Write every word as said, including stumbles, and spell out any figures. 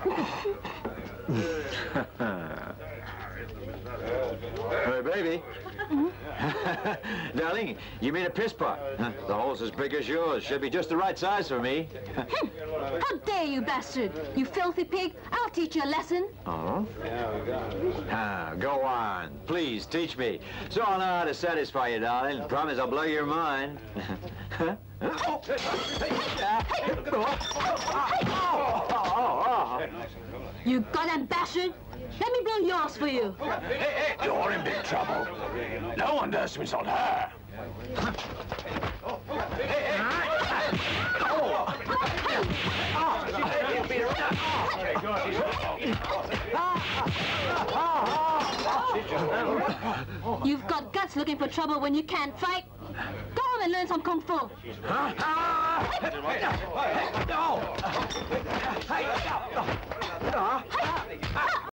Hey, baby. Mm-hmm. Darling, you mean a piss pot? The hole's as big as yours. Should be just the right size for me. How dare you, bastard! You filthy pig! I'll teach you a lesson. Oh? Ah, go on. Please, teach me. So I'll know how to satisfy you, darling. Promise I'll blow your mind. You goddamn bastard! Let me blow yours for you. You're in big trouble. No one dares to insult her. You've got guts looking for trouble when you can't fight. Go home and learn some Kung Fu. Huh?